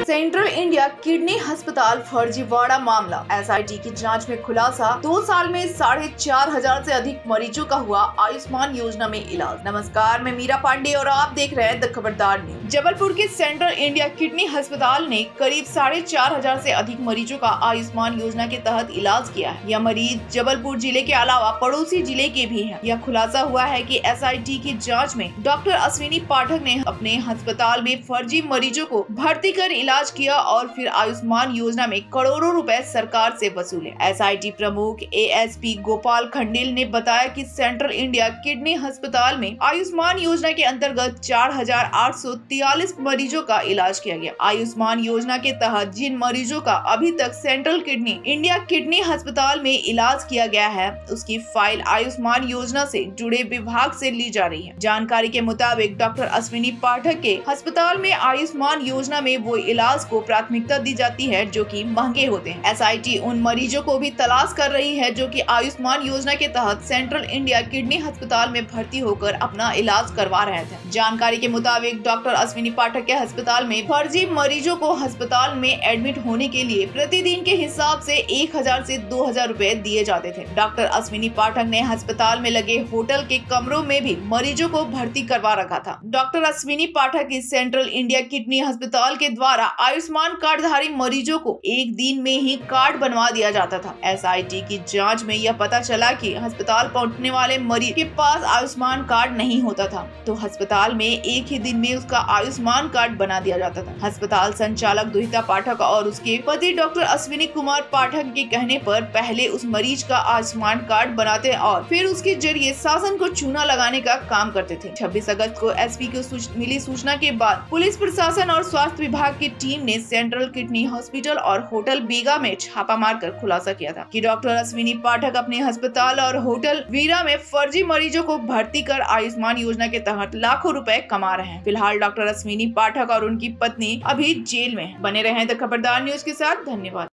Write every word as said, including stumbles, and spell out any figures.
Central India kidney अस्पताल फर्जीवाड़ा मामला। एसआईटी की जांच में खुलासा, दो साल में साढ़े चार हजार से अधिक मरीजों का हुआ आयुष्मान योजना में इलाज। नमस्कार, मैं मीरा पांडे और आप देख रहे हैं द खबरदार न्यूज। जबलपुर के सेंट्रल इंडिया किडनी अस्पताल ने करीब साढ़े चार हजार से अधिक मरीजों का आयुष्मान योजना के तहत इलाज किया है। यह मरीज जबलपुर जिले के अलावा पड़ोसी जिले के भी हैं। यह खुलासा हुआ है कि एसआईटी की जांच में डॉक्टर अश्विनी पाठक ने अपने अस्पताल में फर्जी मरीजों को भर्ती कर इलाज किया और फिर आयुष्मान योजना में करोड़ों रुपए सरकार से वसूले। एसआईटी प्रमुख एएसपी गोपाल खंडेल ने बताया कि सेंट्रल इंडिया किडनी अस्पताल में आयुष्मान योजना के अंतर्गत चार हजार आठ सौ तियालीस मरीजों का इलाज किया गया। आयुष्मान योजना के तहत जिन मरीजों का अभी तक सेंट्रल किडनी इंडिया किडनी अस्पताल में इलाज किया गया है, उसकी फाइल आयुष्मान योजना से जुड़े विभाग से ली जा रही है। जानकारी के मुताबिक डॉक्टर अश्विनी पाठक के अस्पताल में आयुष्मान योजना में वो इलाज को प्राथमिकता दी जाती है जो कि महंगे होते हैं। एसआईटी उन मरीजों को भी तलाश कर रही है जो कि आयुष्मान योजना के तहत सेंट्रल इंडिया किडनी अस्पताल में भर्ती होकर अपना इलाज करवा रहे थे। जानकारी के मुताबिक डॉक्टर अश्विनी पाठक के अस्पताल में फर्जी मरीजों को अस्पताल में एडमिट होने के लिए प्रतिदिन के हिसाब से एक हजार से दो हजार रूपए दिए जाते थे। डॉक्टर अश्विनी पाठक ने अस्पताल में लगे होटल के कमरों में भी मरीजों को भर्ती करवा रखा था। डॉक्टर अश्विनी पाठक इस सेंट्रल इंडिया किडनी अस्पताल के द्वारा आयुष्मान कार्डधारी मरीजों को एक दिन में ही कार्ड बनवा दिया जाता था। एसआईटी की जांच में यह पता चला कि अस्पताल पहुंचने वाले मरीज के पास आयुष्मान कार्ड नहीं होता था, तो अस्पताल में एक ही दिन में उसका आयुष्मान कार्ड बना दिया जाता था। अस्पताल संचालक दुहिता पाठक और उसके पति डॉक्टर अश्विनी कुमार पाठक के कहने पर पहले उस मरीज का आयुष्मान कार्ड बनाते और फिर उसके जरिए शासन को चूना लगाने का काम करते थे। छब्बीस अगस्त को एसपी को सूच, मिली सूचना के बाद पुलिस प्रशासन और स्वास्थ्य विभाग की टीम ने सेंट्रल किडनी हॉस्पिटल और होटल बीगा में छापा मारकर खुलासा किया था कि डॉक्टर अश्विनी पाठक अपने अस्पताल और होटल वीरा में फर्जी मरीजों को भर्ती कर आयुष्मान योजना के तहत लाखों रुपए कमा रहे हैं। फिलहाल डॉक्टर अश्विनी पाठक और उनकी पत्नी अभी जेल में हैं। बने रहें द खबरदार न्यूज के साथ। धन्यवाद।